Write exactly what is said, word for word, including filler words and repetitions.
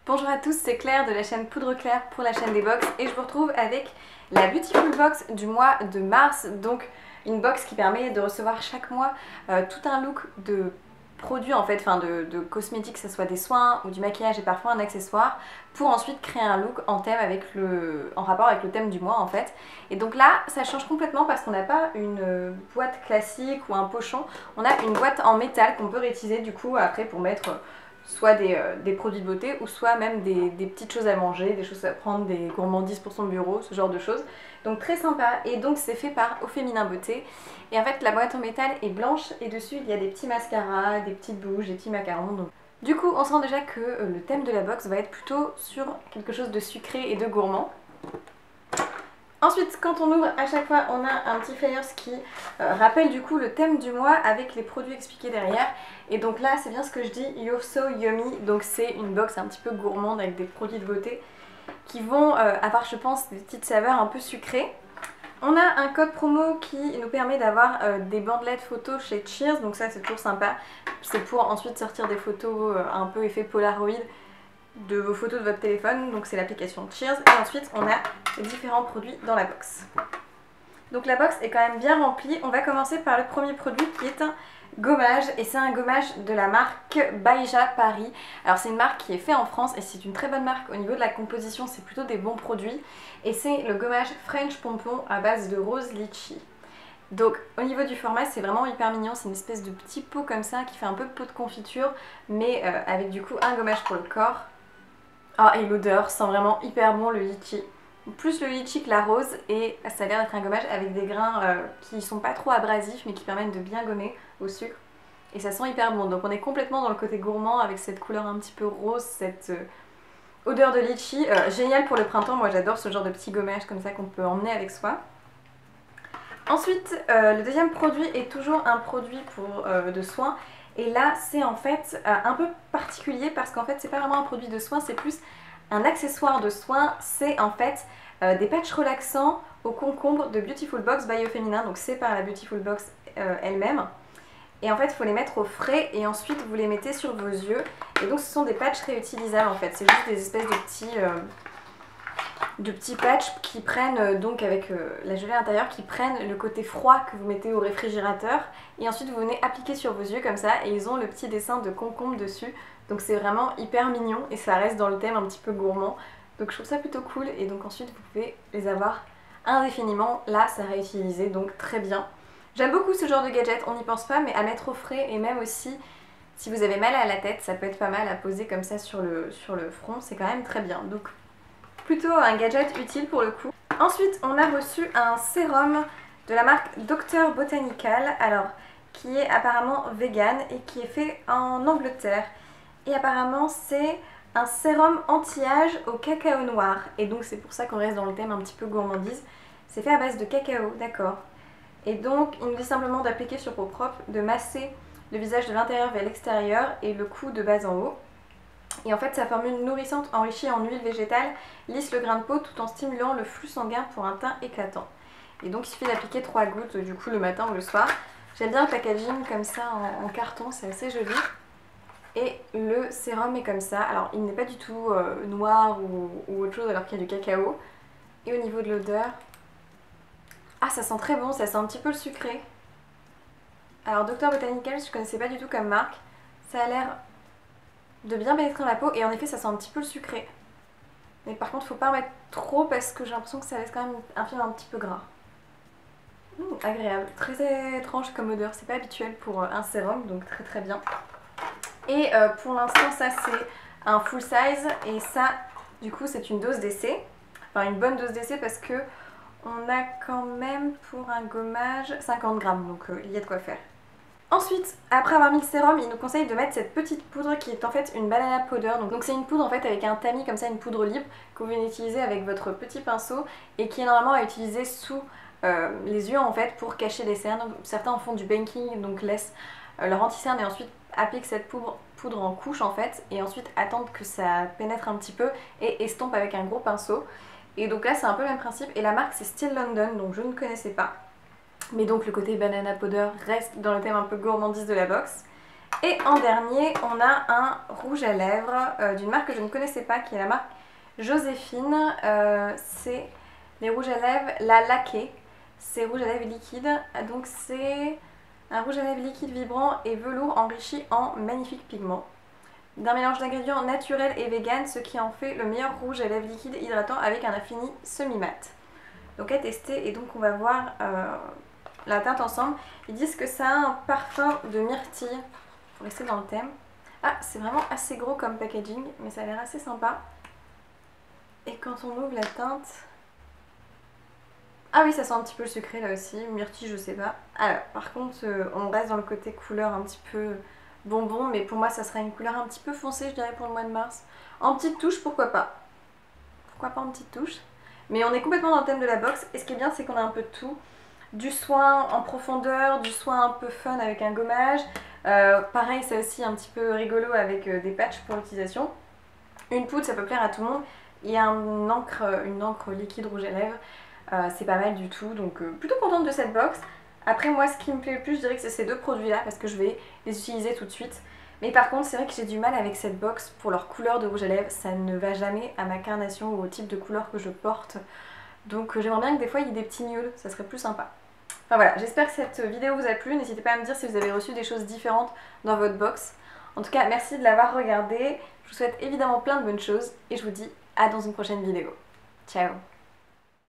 Bonjour à tous, c'est Claire de la chaîne Poudre Claire pour la chaîne des box et je vous retrouve avec la Beautiful Box du mois de mars, donc une box qui permet de recevoir chaque mois euh, tout un look de produits en fait, enfin de, de cosmétiques, que ce soit des soins ou du maquillage et parfois un accessoire, pour ensuite créer un look en thème avec le, en rapport avec le thème du mois en fait. Et donc là, ça change complètement parce qu'on n'a pas une boîte classique ou un pochon, on a une boîte en métal qu'on peut réutiliser du coup après pour mettre soit des, euh, des produits de beauté ou soit même des, des petites choses à manger, des choses à prendre, des gourmandises pour son bureau, ce genre de choses. Donc très sympa, et donc c'est fait par Au Féminin Beauté. Et en fait la boîte en métal est blanche et dessus il y a des petits mascaras, des petites bouges, des petits macarons. Donc du coup on sent déjà que euh, le thème de la box va être plutôt sur quelque chose de sucré et de gourmand. Ensuite, quand on ouvre, à chaque fois, on a un petit flyers qui euh, rappelle du coup le thème du mois avec les produits expliqués derrière. Et donc là, c'est bien ce que je dis, You're So Yummy. Donc c'est une box un petit peu gourmande avec des produits de beauté qui vont euh, avoir, je pense, des petites saveurs un peu sucrées. On a un code promo qui nous permet d'avoir euh, des bandelettes photos chez Cheers. Donc ça, c'est toujours sympa. C'est pour ensuite sortir des photos euh, un peu effet Polaroid de vos photos de votre téléphone, donc c'est l'application Cheers, et ensuite on a les différents produits dans la box. Donc la box est quand même bien remplie. On va commencer par le premier produit qui est un gommage, et c'est un gommage de la marque Baija Paris. Alors c'est une marque qui est faite en France et c'est une très bonne marque. Au niveau de la composition, c'est plutôt des bons produits, et c'est le gommage French Pompon à base de rose litchi. Donc au niveau du format, c'est vraiment hyper mignon, c'est une espèce de petit pot comme ça qui fait un peu pot de confiture, mais euh, avec du coup un gommage pour le corps. Ah, et l'odeur sent vraiment hyper bon le litchi. Plus le litchi que la rose, et ça a l'air d'être un gommage avec des grains euh, qui sont pas trop abrasifs mais qui permettent de bien gommer au sucre. Et ça sent hyper bon, donc on est complètement dans le côté gourmand avec cette couleur un petit peu rose, cette euh, odeur de litchi. Euh, génial pour le printemps, moi j'adore ce genre de petit gommage comme ça qu'on peut emmener avec soi. Ensuite, euh, le deuxième produit est toujours un produit pour, euh, de soins. Et là, c'est en fait euh, un peu particulier parce qu'en fait, c'est pas vraiment un produit de soins, c'est plus un accessoire de soins. C'est en fait euh, des patchs relaxants au concombre de Beautiful Box by Au Féminin. Donc c'est par la Beautiful Box euh, elle-même. Et en fait, il faut les mettre au frais et ensuite vous les mettez sur vos yeux. Et donc ce sont des patchs réutilisables en fait. C'est juste des espèces de petits... Euh, de petits patchs qui prennent euh, donc avec euh, la gelée à l'intérieur, qui prennent le côté froid que vous mettez au réfrigérateur, et ensuite vous venez appliquer sur vos yeux comme ça, et ils ont le petit dessin de concombre dessus. Donc c'est vraiment hyper mignon et ça reste dans le thème un petit peu gourmand, donc je trouve ça plutôt cool. Et donc ensuite vous pouvez les avoir indéfiniment. Là c'est réutilisé, donc très bien. J'aime beaucoup ce genre de gadget, on n'y pense pas, mais à mettre au frais, et même aussi si vous avez mal à la tête, ça peut être pas mal à poser comme ça sur le, sur le front, c'est quand même très bien. Donc plutôt un gadget utile pour le coup. Ensuite, on a reçu un sérum de la marque Docteur Botanical, alors qui est apparemment vegan et qui est fait en Angleterre. Et apparemment, c'est un sérum anti-âge au cacao noir. Et donc, c'est pour ça qu'on reste dans le thème un petit peu gourmandise. C'est fait à base de cacao, d'accord. Et donc, il nous dit simplement d'appliquer sur peau propre, de masser le visage de l'intérieur vers l'extérieur et le cou de bas en haut. Et en fait, sa formule nourrissante enrichie en huile végétale lisse le grain de peau tout en stimulant le flux sanguin pour un teint éclatant. Et donc il suffit d'appliquer trois gouttes du coup le matin ou le soir. J'aime bien le packaging comme ça en, en carton, c'est assez joli. Et le sérum est comme ça. Alors il n'est pas du tout euh, noir ou, ou autre chose alors qu'il y a du cacao. Et au niveau de l'odeur, ah ça sent très bon, ça sent un petit peu le sucré. Alors Docteur Botanical, je ne connaissais pas du tout comme marque. Ça a l'air de bien pénétrer dans la peau, et en effet ça sent un petit peu le sucré. Mais par contre faut pas en mettre trop parce que j'ai l'impression que ça laisse quand même un film un petit peu gras. Mmh, agréable, très étrange comme odeur, c'est pas habituel pour un sérum, donc très très bien. Et euh, pour l'instant ça c'est un full size, et ça du coup c'est une dose d'essai, enfin une bonne dose d'essai parce que on a quand même pour un gommage cinquante grammes, donc euh, il y a de quoi faire. Ensuite, après avoir mis le sérum, il nous conseille de mettre cette petite poudre qui est en fait une banana powder. Donc c'est une poudre en fait avec un tamis comme ça, une poudre libre que vous venez utiliser avec votre petit pinceau et qui est normalement à utiliser sous euh, les yeux en fait pour cacher les cernes. Certains en font du banking, donc laissent euh, leur anti-cerne et ensuite appliquent cette poudre, poudre en couche en fait, et ensuite attendent que ça pénètre un petit peu et estompent avec un gros pinceau. Et donc là c'est un peu le même principe, et la marque c'est Still London, donc je ne connaissais pas. Mais donc le côté banana powder reste dans le thème un peu gourmandise de la box. Et en dernier, on a un rouge à lèvres euh, d'une marque que je ne connaissais pas, qui est la marque Joséphine. Euh, c'est les rouges à lèvres La Laquée. C'est rouge à lèvres liquide. Donc c'est un rouge à lèvres liquide vibrant et velours enrichi en magnifiques pigments. D'un mélange d'ingrédients naturels et vegan, ce qui en fait le meilleur rouge à lèvres liquide hydratant avec un infini semi-mat. Donc à tester, et donc on va voir euh, la teinte ensemble. Ils disent que ça a un parfum de myrtille, pour rester dans le thème. Ah, c'est vraiment assez gros comme packaging, mais ça a l'air assez sympa. Et quand on ouvre la teinte... Ah oui, ça sent un petit peu le sucré là aussi, myrtille je sais pas. Alors, par contre, euh, on reste dans le côté couleur un petit peu bonbon, mais pour moi ça sera une couleur un petit peu foncée, je dirais, pour le mois de mars. En petite touche, pourquoi pas. Pourquoi pas en petite touche. Mais on est complètement dans le thème de la box, et ce qui est bien, c'est qu'on a un peu de tout. Du soin en profondeur, du soin un peu fun avec un gommage. Euh, pareil, c'est aussi un petit peu rigolo avec euh, des patchs pour l'utilisation. Une poudre, ça peut plaire à tout le monde. Il y a une encre, une encre liquide rouge à lèvres. Euh, c'est pas mal du tout, donc euh, plutôt contente de cette box. Après, moi, ce qui me plaît le plus, je dirais que c'est ces deux produits-là, parce que je vais les utiliser tout de suite. Mais par contre, c'est vrai que j'ai du mal avec cette box pour leur couleur de rouge à lèvres. Ça ne va jamais à ma carnation ou au type de couleur que je porte. Donc euh, j'aimerais bien que des fois il y ait des petits nuls, ça serait plus sympa. Enfin voilà, j'espère que cette vidéo vous a plu. N'hésitez pas à me dire si vous avez reçu des choses différentes dans votre box. En tout cas, merci de l'avoir regardé. Je vous souhaite évidemment plein de bonnes choses et je vous dis à dans une prochaine vidéo. Ciao!